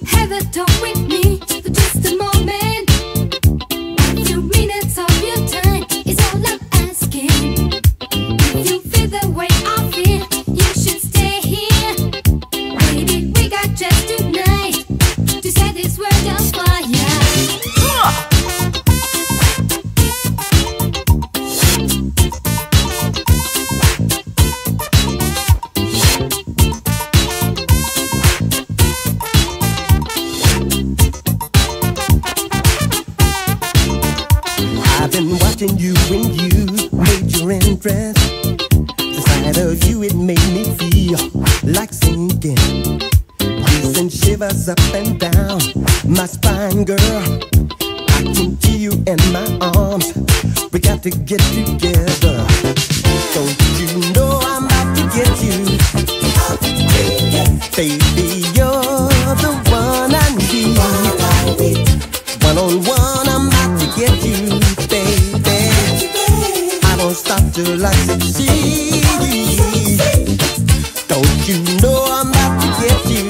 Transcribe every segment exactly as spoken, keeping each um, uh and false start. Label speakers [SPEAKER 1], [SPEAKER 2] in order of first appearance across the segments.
[SPEAKER 1] Have a talk with me for just a moment. A few minutes of your time is all I'm asking. If you feel the way I feel, you should stay here. Baby, we got just tonight to set this world on fire.
[SPEAKER 2] I've been watching you when you made your entrance. The sight of you, it made me feel like sinking. You send shivers up and down my spine, girl. I can feel you in my arms. We got to get together. Don't you know I'm about to get you? Baby, you're the one I need. One on one, I'm about to get you, baby. I won't stop till I succeed. Don't you know I'm about to get you?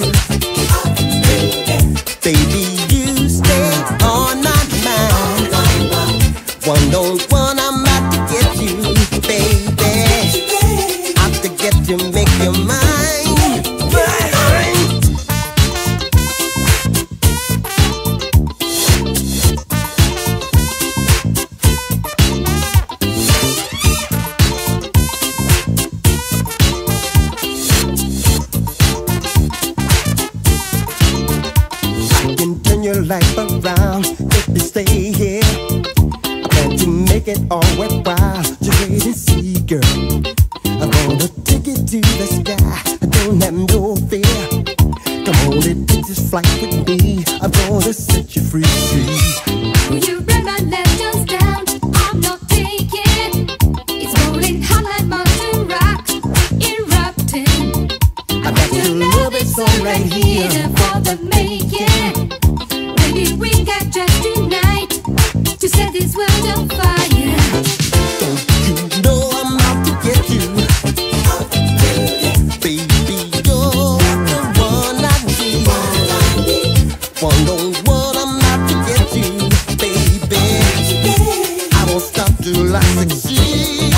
[SPEAKER 2] Baby, you stay on my mind. One on one, I'm about to get you, baby. Have to get you, make you mine. Your life around if you stay here. I plan to make it all worthwhile. Just wait and see, girl. I'm gonna take it to the sky. I don't have no fear. Come on and take this flight with me. I'm gonna set you free.
[SPEAKER 1] You run my legends down, I'm not taking. It's rolling hot like mountain rock, erupting.
[SPEAKER 2] I got your love, it's all right here
[SPEAKER 1] for the making. Baby, we got just tonight to set this world on fire.
[SPEAKER 2] Don't you know I'm out to get you? Baby, you're the one I need. One on one, I'm out to get you, baby. I won't stop till I succeed.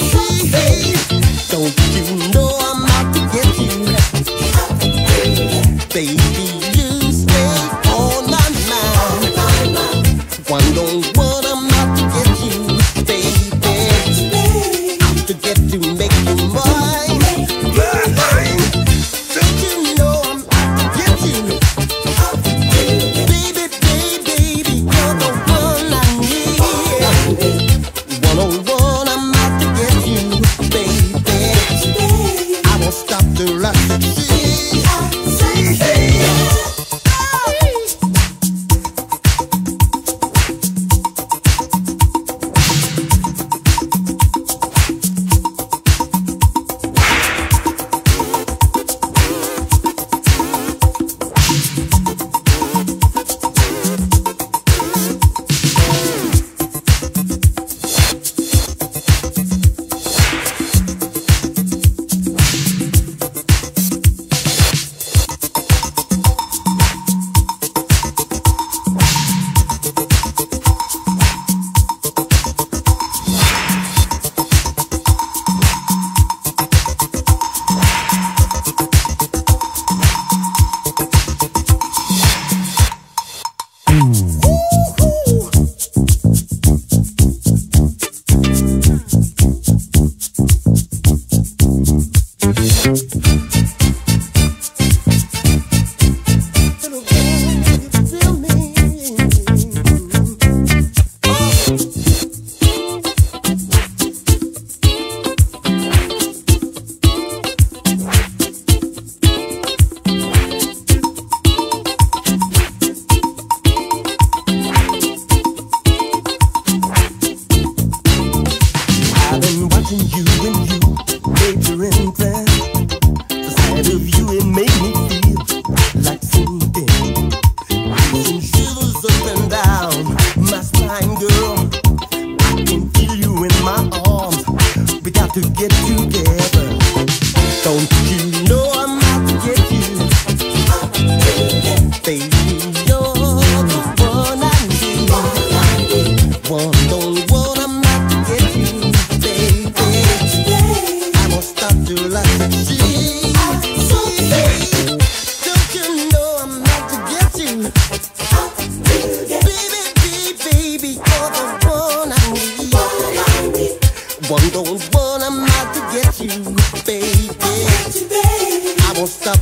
[SPEAKER 2] Don't you know I'm out to get you? Baby, you stay on my mind. One on one, I'm out to get you, baby. Out to get you, make you mine. Don't you know I'm out to get you?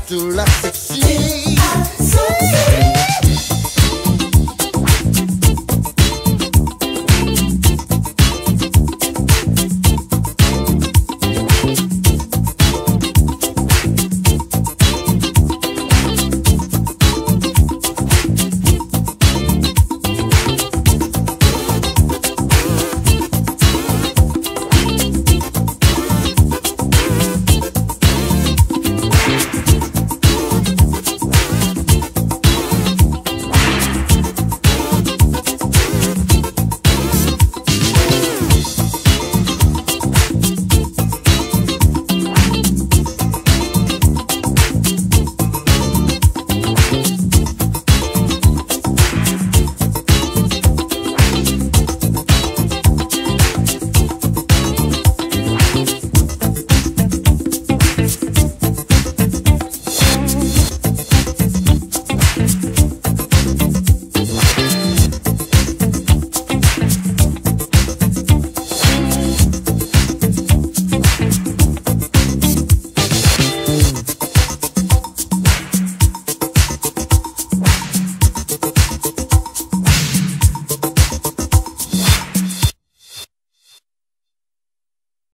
[SPEAKER 2] to love.